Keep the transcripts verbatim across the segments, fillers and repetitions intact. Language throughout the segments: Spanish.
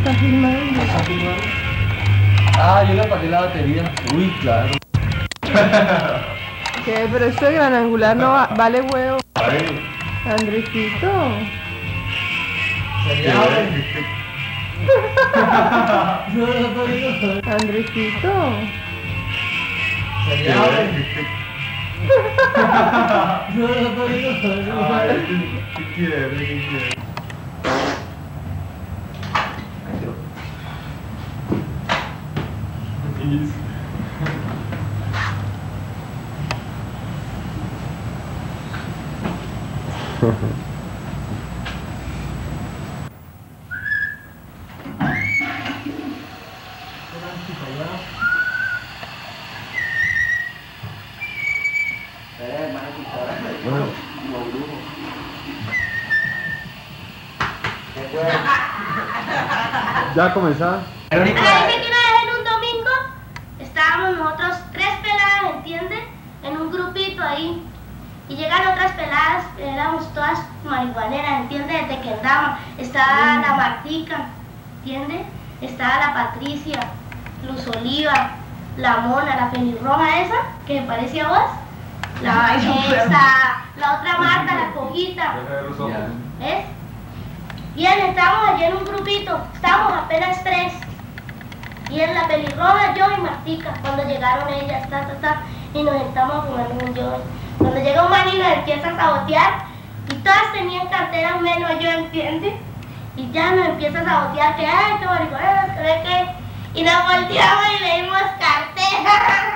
está filmando. ¿Está filmando? Ah, yo le apagué la batería. Uy, claro. ¿Qué? Pero esto de gran angular no va, vale huevo. Vale. Andresito. Andresito. ¿Qué quiere? ¿Qué quiere? ¿Ya comenzaba? Ay, que una vez en un domingo estábamos nosotros tres peladas, ¿entiendes? En un grupito ahí. Y llegan otras peladas, éramos todas marihuaneras, ¿entiendes? Desde que andamos. Estaba la Martica, ¿entiendes? Estaba la Patricia, Luz Oliva, la Mona, la pelirroja esa, que me parecía a vos. La, esa, la otra Marta, la Cojita. ¿Ves? Bien, estábamos allí en un grupito, estábamos apenas tres. Y en la pelirroja, yo y Martica, cuando llegaron ellas, ta, ta, ta, y nos sentamos jugando un yo. Cuando llega un man y nos empieza a sabotear, y todas tenían carteras menos yo, ¿entiendes? Y ya nos empieza a sabotear, que ay, qué marihuana, que ve que... Y nos volteamos y le dimos cartera.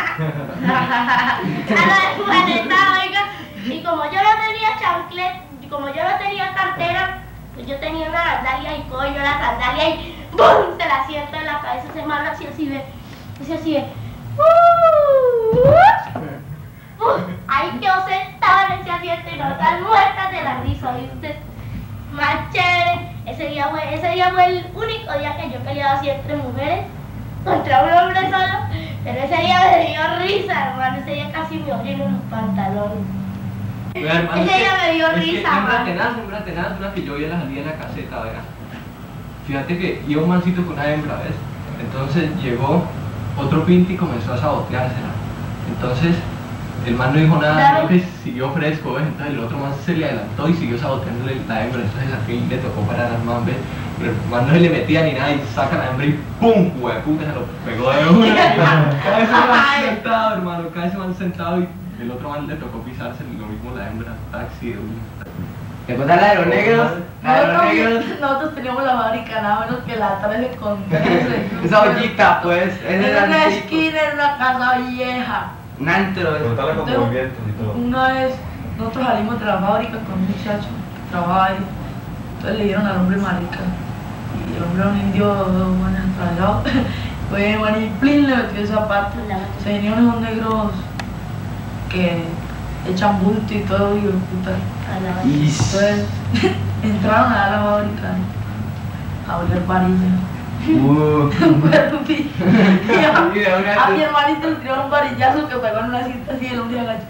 A la juaneta, oiga. Y como yo no tenía chanclet, y como yo no tenía cartera, pues yo tenía una sandalia y coño la sandalia y ¡bum! Se la siento en la cabeza, ese malo así así ve, así así ve. Uh, uh, uh, ahí quedó sentado en ese asiento y nosotras muertas de la risa, ¿viste? Más chévere. Ese día fue, ese día fue el único día que yo peleaba así entre mujeres contra un hombre solo, pero ese día me dio risa, hermano, ese día casi me orino en los pantalones. Oiga, hermano, ese día me dio es risa, que man. tenaz, hembra tenaz, una que yo vi en la salida en la caseta, ¿verdad? Fíjate que iba un mancito con una hembra, ¿ves? Entonces llegó otro pinti y comenzó a saboteársela. Entonces el man no dijo nada, sino que siguió fresco, ¿ves? Entonces el otro man se le adelantó y siguió saboteándole la hembra. Entonces a aquel le tocó parar al man, ¿ves? Pero el man no se le metía ni nada y saca la hembra y ¡pum! Hueputa, se lo pegó de una. Cada vez man sentado, hermano, cada vez man sentado y el otro man le tocó pisarse lo mismo la hembra, taxi de una. ¿Te acuerdas la de los negros? La de los Nosotros, negros. nosotros teníamos la fábrica nada menos que la tres con trece. Esa ollita, pues. Ese En era una el tipo. esquina, en una casa vieja. Un antro. Preguntarle con Entonces, movimientos y todo. Una vez nosotros salimos de la fábrica con un muchacho que trabajaba ahí. Entonces le dieron al hombre marica. Y el hombre era un indio, bueno, atravesado. Pues, bueno, y plin le metió el zapato. Se vinieron unos negros que echan bulto y todo, y puta. Entonces entraron a la fábrica a oler varilla. Uh. Pero, sí. Y a, a mi hermanito le tiraron un varillazo que pegó en una cinta así y el hombre agacha.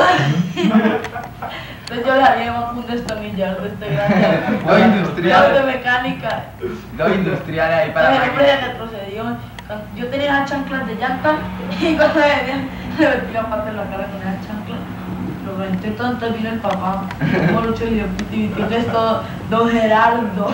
Entonces yo le había un destornillador de este grande. Lo industrial. de mecánica. Lo industrial ahí para Entonces la el hombre máquina. retrocedió. Yo tenía las chanclas de llanta y cuando venían le metí la pata en la cara con esas chanclas. Lo reventé todo, entonces vino el papá. Como lucho y de puti, y entonces todo, don Gerardo.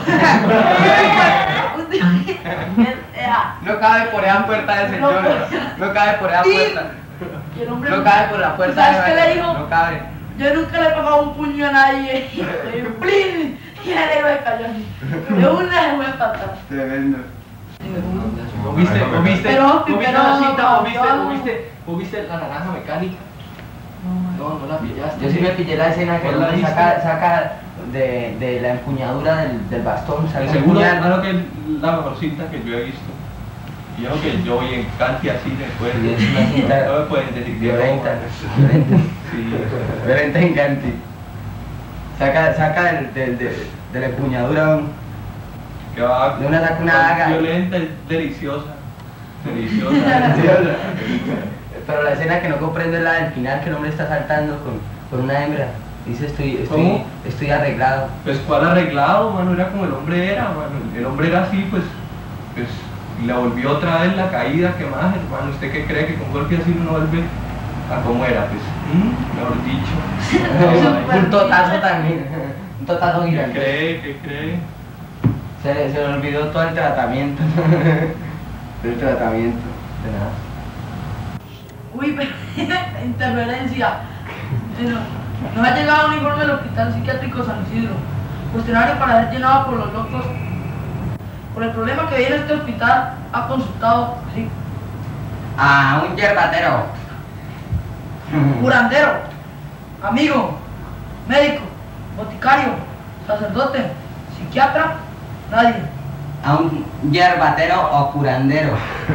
No cabe por esa puerta del señor. No cabe por esa puerta. Y el hombre No cabe por la puerta ¿sabes de qué le dijo? No cabe. Yo nunca le he pegado un puño a nadie. Y ¡plin! Y el héroe cayó así. De una se fue para atrás. Tremendo. ¿Vos viste? ¿Vos viste? Pero, ¿Vos viste pero, la cinta? ¿Vos viste? no. ¿Vos viste? ¿Vos viste la naranja mecánica? No, no la pillaste. Yo sí me pillé la escena que el ¿Vos la hombre viste? saca, saca de, de la empuñadura del, del bastón. Saca De un seguro, puñal. claro que es la mejor cinta que yo he visto. Y yo que yo voy en Canti así después. Y es una cinta No me pueden decir que violenta. no. Violenta. Sí. Violenta en Canti. Saca, saca del, del, de, de la empuñadura un... Que va. De una saca una daga. Violenta, es deliciosa. Deliciosa. Pero la escena que no comprendo es la del final, que el hombre está saltando con, con una hembra. Dice estoy, estoy, ¿Cómo? estoy arreglado. Pues cuál arreglado, mano, era como el hombre era, mano. El hombre era así, pues, pues le volvió otra vez la caída, que más, hermano. ¿Usted qué cree que con golpe así uno vuelve a como era? Pues, ¿mm? Mejor dicho. Un totazo también. Un totazo ¿Qué gigante. cree? ¿Qué cree? Se, le- se le olvidó todo el tratamiento. El tratamiento. De nada. Uy, pero interferencia. Bueno, nos ha llegado un informe del Hospital Psiquiátrico San Isidro, cuestionario para ser llenado por los locos. Por el problema que viene este hospital, ha consultado, sí, Ah, un yerbatero. curandero, amigo, médico, boticario, sacerdote, psiquiatra, nadie. A un yerbatero o curandero.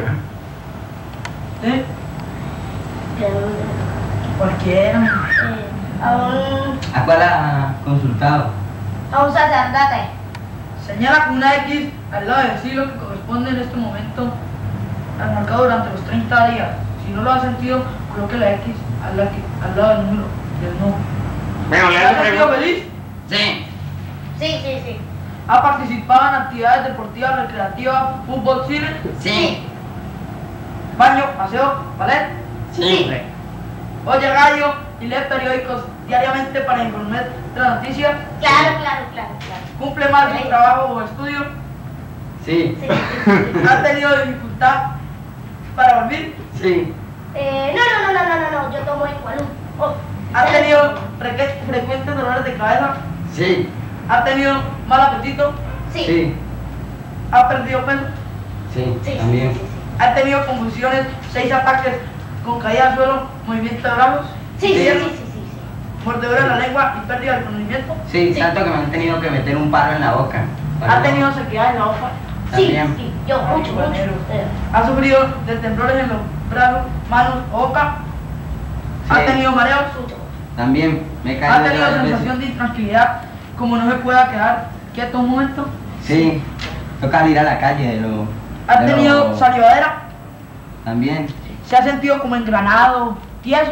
¿Sí? Eh, Cualquiera. a un, ¿A cuál ha consultado? a un sacerdote. Señala con una X al lado del siglo que corresponde en este momento al marcado durante los treinta días. Si no lo ha sentido, coloque la X al, lado- al lado del número del no. Bueno, le ¿Ha hago sentido pregunta. feliz? Sí. Sí, sí, sí. ¿Ha participado en actividades deportivas, recreativas, fútbol, cine, Sí. baño, paseo, ballet? Sí. Oye radio y lee periódicos diariamente para informar de las noticias? Claro, claro, claro, claro. ¿Cumple más de un trabajo o estudio? Sí. Sí, sí, sí. ¿Ha tenido dificultad para dormir? Sí. Eh, no, no, no, no, no, no, no, yo tomo igual. Oh, ¿Ha tenido freque- frecuentes dolores de cabeza? Sí. ¿Ha tenido mal apetito? Sí, sí, Sí. ¿Ha perdido peso? Sí. sí, sí, También. sí, ¿Ha tenido convulsiones, seis ataques con caída al suelo, movimiento de brazos, sí, sí, sí, Sí. sí, sí, sí. mordedura en la lengua y pérdida del conocimiento? Sí, Sí. tanto que me han tenido que meter un palo en la boca. ¿Ha tenido sequedad en la boca? Sí, También. sí, yo Ay, mucho, mucho. bueno. Eh, ¿Ha sufrido de temblores en los brazos, manos o boca? ¿Ha Sí. tenido mareos? mucho. También me he ¿Ha caído tenido varias sensación veces. de intranquilidad como no se pueda quedar quieto un momento? Sí. Toca ir a la calle de lo. ¿Ha de lo- tenido salivadera? También. ¿Se ha sentido como engranado, tieso?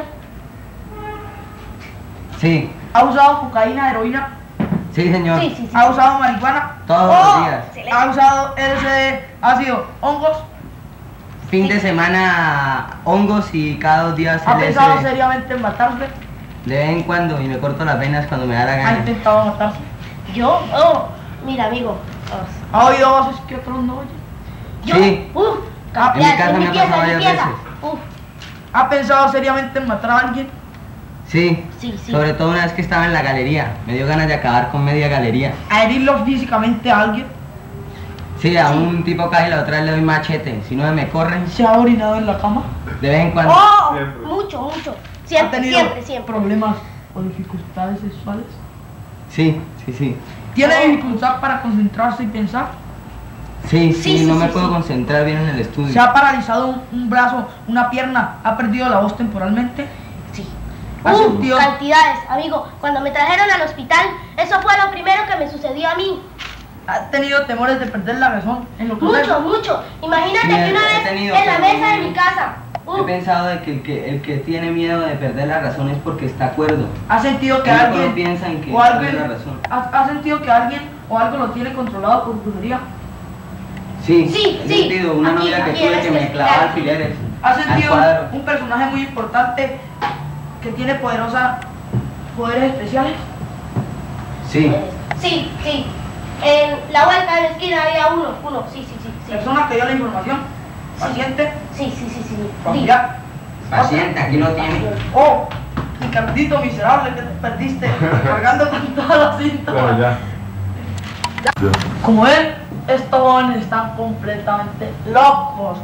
Sí. ¿Ha usado cocaína, heroína? Sí, señor. Sí, sí, sí. ¿Ha usado marihuana? Todos Oh, los días. Excelente. ¿Ha usado L S D, ácido, hongos? Fin de semana hongos y cada dos días ¿Ha pensado L S D. seriamente en matarse? De vez en cuando y me corto las venas cuando me da la ¿Ha gana. intentado matarse? Yo, oh, mira, amigo. oh, ¿Ha oído voces que otros no oyen? Yo, Sí. uh, Ah, en mi casa me ha limpieza, pasado varias limpieza. veces. Uf, ¿Ha pensado seriamente en matar a alguien? Sí. sí, sí. Sobre todo una vez que estaba en la galería. Me dio ganas de acabar con media galería. ¿A herirlo físicamente a alguien? Sí, a un tipo cae y la otra vez le doy machete. Si no me corren, ¿Se ha orinado en la cama? de vez en cuando. Oh, Siempre. mucho, mucho. ¿Ha Siempre, tenido siempre, siempre. problemas o dificultades sexuales? Sí, sí, sí. ¿Tiene Oh. dificultad para concentrarse y pensar? Sí, sí, Sí, sí, no sí, me sí. puedo concentrar bien en el ¿Se estudio. ha paralizado un, un brazo, una pierna? ¿Ha perdido la voz temporalmente? Sí. ¿Ha Uh, sentido- cantidades, amigo. Cuando me trajeron al hospital, eso fue lo primero que me sucedió a mí. ¿Ha tenido temores de perder la razón en lo que Mucho, hace? mucho. Imagínate Sí, que una he vez tenido, en la pero- mesa de mi casa. He uh, pensado de que el, que el que tiene miedo de perder la razón es porque está cuerdo. ¿Ha sentido que Él no alguien piensa en que o pierde alguien la razón. ¿ha, ha sentido que alguien o algo lo tiene controlado por brujería? Sí, Sí, he sí. sentido una Aquí, novia que aquí, tuve en que este me clavaba hospital. alfileres. ¿Ha al sentido cuadro. un personaje muy importante que tiene poderosa poderes especiales? Sí, eh, sí, sí. En la vuelta de la esquina había uno, uno. Sí, sí, sí. Sí, Persona que dio la información, paciente, sí, sí, sí. sí. familiar. paciente, aquí lo tiene. Oh, Ricardito miserable que te perdiste cargando con todas las cintas. Bueno, ya. Como él, estos jóvenes están completamente locos.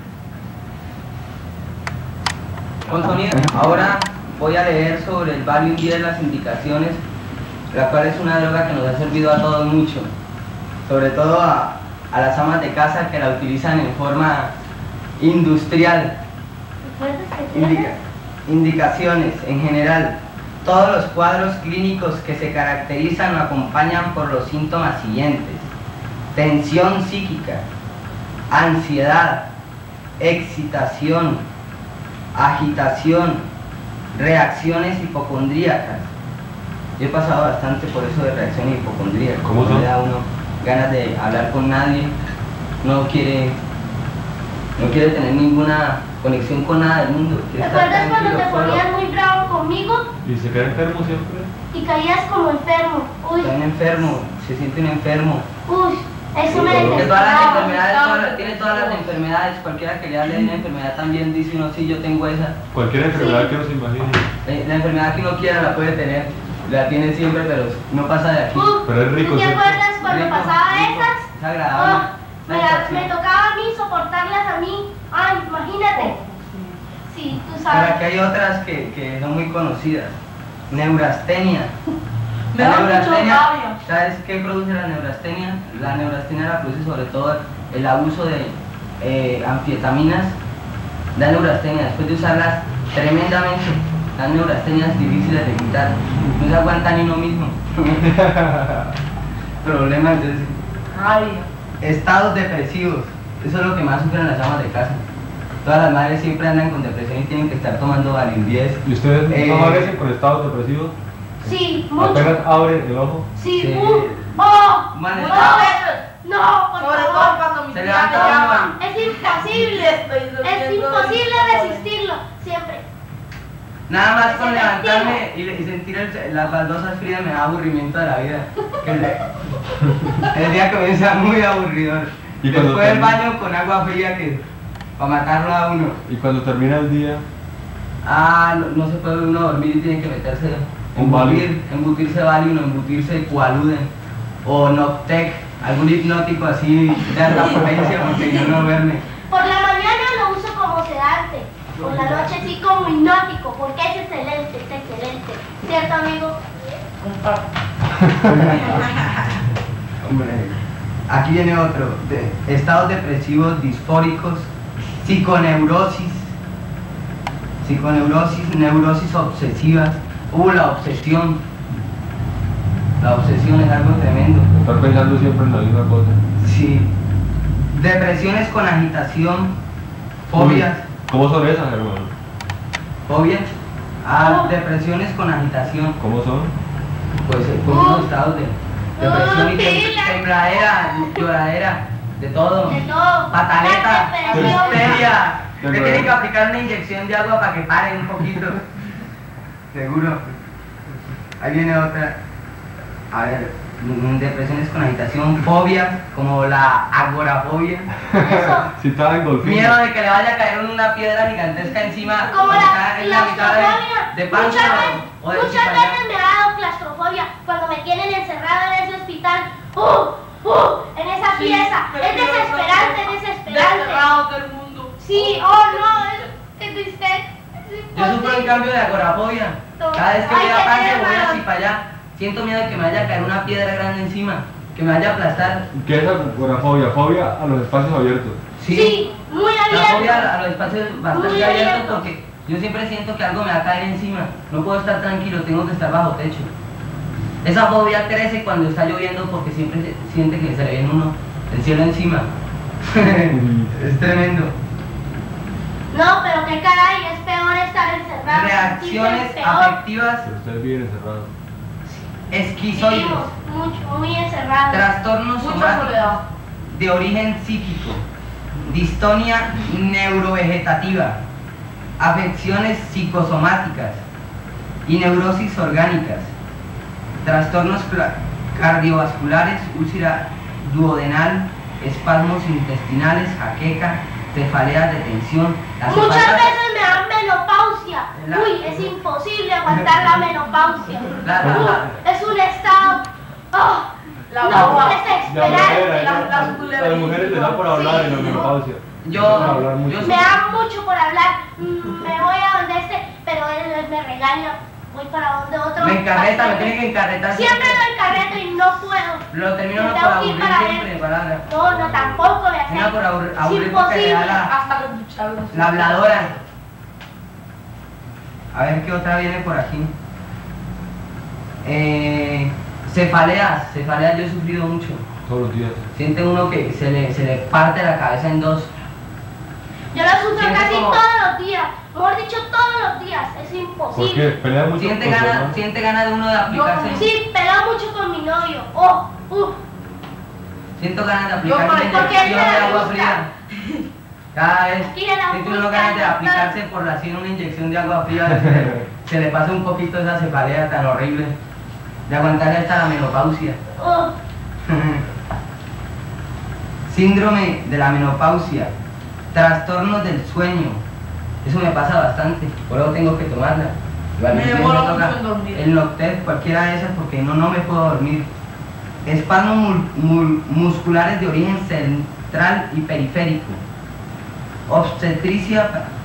Con sonido. Ahora voy a leer sobre el Valium diez, las indicaciones, la cual es una droga que nos ha servido a todos mucho, sobre todo a, a las amas de casa que la utilizan en forma industrial. Indica- indicaciones en general. Todos los cuadros clínicos que se caracterizan o acompañan por los síntomas siguientes: tensión psíquica, ansiedad, excitación, agitación, reacciones hipocondríacas, Yo he pasado bastante por eso de reacción hipocondríaca. ¿Cómo No son? le da a uno ganas de hablar con nadie, no quiere, no quiere tener ninguna conexión con nada del mundo. ¿Te quiere estar acuerdas cuando te tranquilo, solo. ponías muy bravo conmigo ¿Y se queda enfermo siempre? y caías como enfermo? Uy, Está un enfermo, se siente un enfermo. uy, eso me Porque todas las desesperaba. enfermedades, todas las- tiene todas las enfermedades, cualquiera que le hable de una enfermedad también dice uno, sí, yo tengo esa. Cualquier enfermedad que uno se imagine. Eh, La enfermedad que uno quiera la puede tener, la tiene siempre, pero no pasa de aquí. Uf, Pero es rico, ¿Te ¿cierto? acuerdas cuando Rico, pasaba rico, esas? es agradable. Oh, me, Una la- sensación. me tocaba a mí soportarlas a mí. Ay, imagínate. Sí, tú Pero sabes. aquí hay otras que, que son muy conocidas. Neurastenia. Me La da mucho neurastenia, rabia. ¿sabes qué produce la neurastenia? La neurastenia la produce sobre todo el abuso de eh, anfetaminas. Da neurastenia, después de usarlas tremendamente. Dan neurastenias difíciles de quitar. No se aguanta ni uno mismo. Problemas de Rabia. estados depresivos. Eso es lo que más sufren las amas de casa. Todas las madres siempre andan con depresión y tienen que estar tomando Valium diez. ¿Y ustedes Eh, no amanecen con estados depresivos? Sí, mucho. Apenas abren el ojo. Sí, Sí. uh, oh, Man, no, está- no, por Sobre todo favor. cuando mi Se tía levanta me uno. llama. Es Y imposible. estoy Es durmiendo imposible y- resistirlo, siempre. Nada más con Es levantarme y, y sentir el- las baldosas frías me da aburrimiento de la vida. Que el, el día comienza muy aburridor. Y cuando Después del termina- baño con agua fría que para matarlo a uno. Y cuando termina el día, Ah, no, no se puede uno dormir y tiene que meterse, Un Valium. embutir, embutirse Valium o embutirse Qualuden o Noctec, algún hipnótico así de alta potencia porque yo no duerme. Por la mañana lo uso como sedante. Por la noche sí como hipnótico, porque es excelente, es excelente. ¿Cierto, amigo? Comparto. Hombre, aquí viene otro, de- estados depresivos disfóricos, psiconeurosis, psiconeurosis, neurosis obsesivas, uh, la obsesión, la obsesión es algo tremendo, estar pensando siempre en la misma cosa. sí, depresiones con agitación, fobias, ¿Cómo son esas, hermano? fobias, ah, depresiones con agitación, ¿Cómo son? pues eh, con unos estados de depresión y Oh, tem- pila. tembladera, lloradera, de todo. De todo. Pataleta, La desesperación. histeria. Qué Te bueno. tienen que aplicar una inyección de agua para que paren un poquito. Seguro. Ahí viene otra. A ver, mm, depresiones con agitación, fobias, como la agorafobia. Eso. Si estaba en golfín. Miedo de que le vaya a caer una piedra gigantesca encima. Como cuando la está en la mitad de, claustrofobia. de panza Muchas veces, o de muchas chipa allá. veces me ha dado claustrofobia cuando me tienen encerrada en ese hospital. ¡Uh! ¡Uh! En esa Sí, pieza. Es peligroso. desesperante, es desesperante. Desterrado todo el mundo. Sí, oh no, es, qué triste. Yo sufro en cambio de agorafobia. Cada vez que Ay, voy a qué parque pena. voy así para allá. Siento miedo de que me vaya a caer una piedra grande encima, que me vaya a aplastar. ¿Qué es agorafobia? Fobia a los espacios abiertos. Sí, muy La fobia abierto. a los espacios Muy bastante abierto. abiertos porque yo siempre siento que algo me va a caer encima. No puedo estar tranquilo, tengo que estar bajo techo. Esa fobia crece cuando está lloviendo porque siempre se siente que se le viene uno el cielo encima. Es tremendo. No, pero qué caray, es peor estar encerrado. Reacciones Sí, es peor. afectivas Pero ustedes viven encerrados. esquizoides. Vivimos mucho, muy encerrados. Trastornos Mucha somáticos soledad. de origen psíquico, distonia neurovegetativa, afecciones psicosomáticas y neurosis orgánicas, trastornos cla- cardiovasculares, úlcera duodenal, espasmos intestinales, jaqueca, cefaleas de tensión. La Muchas cefalea- veces me dan menopausia. La- Uy, es imposible aguantar la menopausia. La- la- Uy, es un estado. Oh, La no, guagua. Ya desesperante. mujeres, la- la- a las mujeres les da por hablar en la menopausia. Yo- Les da por hablar mucho. yo Me da mucho por hablar. Mm, Me voy a donde este, pero él, él me regaña. Voy para donde otro. Me encarreta, me tiene que encarretar. Siempre lo encarreto y no puedo. Lo termino Me no tengo por que ir aburrir para siempre, él. para No, no, tampoco me hace. Una por abur- Es aburrir porque le da imposible. la, Hasta los ducharlos. la habladora. A ver qué otra viene por aquí. Eh, cefaleas, cefaleas yo he sufrido mucho. Todos los días. Siente uno que se le, se le parte la cabeza en dos. Yo lo sufro Siente casi como- todos los días, mejor dicho, todos los días, es ¿Por qué? imposible. ¿Pelea mucho ¿Siente con tu ganas hermano? siente ganas de uno de aplicarse? Sí, peleo mucho con mi novio. Oh, uff. Siento ganas de Yo aplicarse por una el- porque inyección a ella de le agua gusta. fría. Cada vez Aquí le da siente uno gusto, ganas de le gusta. aplicarse por la sien una inyección de agua fría. Se le, se le pasa un poquito esa cefalea tan horrible de aguantarle hasta la menopausia. Oh, Síndrome de la menopausia, trastornos del sueño. Eso me pasa bastante, por eso tengo que tomarla. Igualmente Me me demoro toca mucho en dormir. el Noctep, cualquiera de esas, porque no, no me puedo dormir. Espasmos mul- mul- musculares de origen central y periférico. Obstetricia.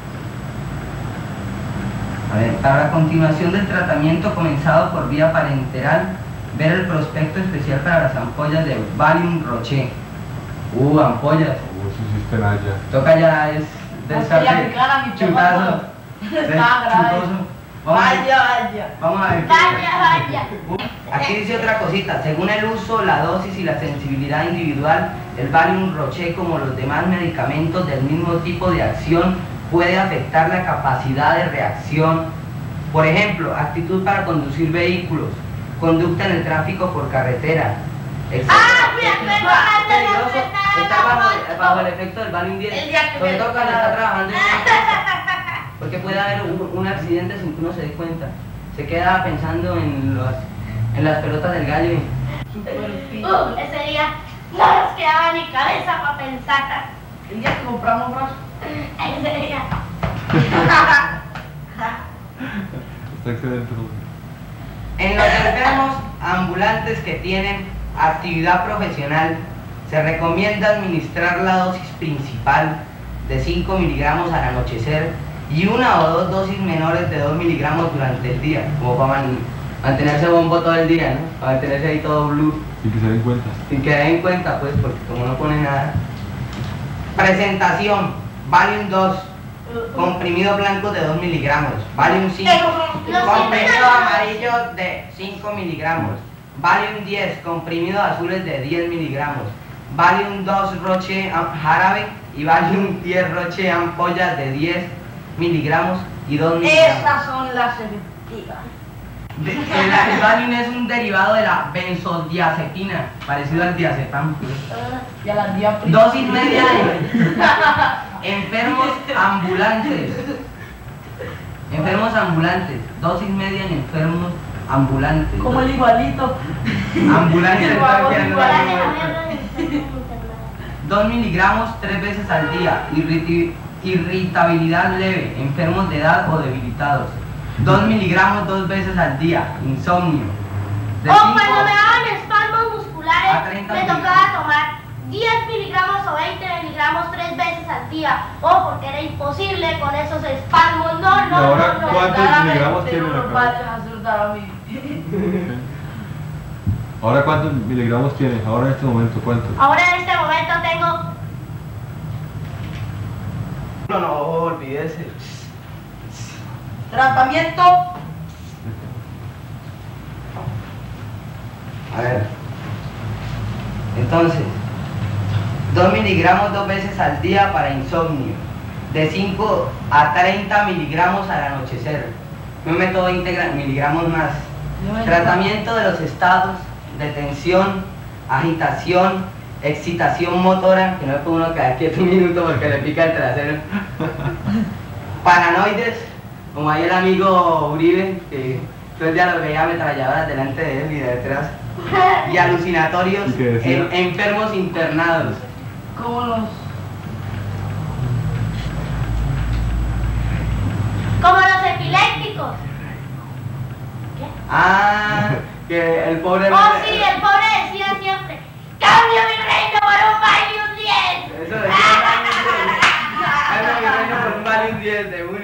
A ver, para la continuación del tratamiento comenzado por vía parenteral, ver el prospecto especial para las ampollas de Valium Roche. Uh, ampollas. Uh, sí, sí, está allá. Toca ya es de Hasta estar ya de picar a mi chutazo. chamaco. de Está grave. chutoso. Vamos a ver. Vaya, vaya. Vamos a ver. qué- vaya, vaya. Aquí dice otra cosita, según el uso, la dosis y la sensibilidad individual, el Valium Roche, como los demás medicamentos del mismo tipo de acción, puede afectar la capacidad de reacción. Por ejemplo, actitud para conducir vehículos, conducta en el tráfico por carretera, etcétera. Ah, mira, pero Ah, antes de peligroso hacer estar bajo, nada, bajo el efecto del Valium diez, El día que sobre me todo cuando toca- está trabajando en porque puede haber un, un accidente sin que uno se dé cuenta. Se queda pensando en, los, en las pelotas del gallo. y- Super pico. Uh, ese día no nos quedaba ni cabeza para pensar. El día que compramos brazos. Ese día. Está excelente. En los enfermos ambulantes que tienen actividad profesional, se recomienda administrar la dosis principal de cinco miligramos al anochecer y una o dos dosis menores de dos miligramos durante el día, como para man- mantenerse bombo todo el día, ¿no? Para mantenerse ahí todo blue, Sin que se den cuenta. sin que den cuenta, pues, porque como no pone nada. Presentación, Valium dos, comprimido blanco de dos miligramos, Valium cinco, comprimido amarillo de cinco miligramos, Valium diez, comprimido azules de diez miligramos, Valium dos Roche am- jarabe y Valium diez Roche ampollas de diez miligramos y dos miligramos. Estas son las efectivas. De- el, el Valium es un derivado de la benzodiazepina, parecido al diazepam. Ya las di a Dosis media de enfermos ambulantes. Enfermos ambulantes. Dosis media en enfermos ambulantes. Como el igualito. Ambulantes. El vago están igual. quedando- Dos miligramos tres veces al día. Irriti- irritabilidad leve. Enfermos de edad o debilitados. Dos miligramos dos veces al día. Insomnio. De O cinco- cuando me daban espasmos a musculares, treinta me tocaba tomar diez miligramos o veinte miligramos tres veces al día. O porque era imposible con esos espasmos. No, ¿Y no, ahora no, no. cuántos Claramente miligramos tiene no la nos cabeza? vayas a asustar a mí. Ahora, ¿cuántos miligramos tienes? Ahora en este momento, ¿cuántos? Ahora en este momento tengo. No, no, olvídese. Tratamiento. A ver. Entonces, dos miligramos dos veces al día para insomnio. De cinco a treinta miligramos al anochecer. Me meto veinte gra- miligramos más. Tratamiento de los estados de tensión, agitación, excitación motora, que no le puede uno quedar quieto un minuto porque le pica el trasero. Paranoides, como ahí el amigo Uribe, que todo el día lo veía ametralladoras delante de él y de detrás. Y alucinatorios, ¿Y qué decía? en- enfermos internados. Como los. Como los epilépticos. Ah, que el pobre... Oh, sí, el pobre decía siempre: ¡Cambio mi reino por un Valium diez! Eso decía el Valium diez. Ay, no, mi reino por un Valium diez de una.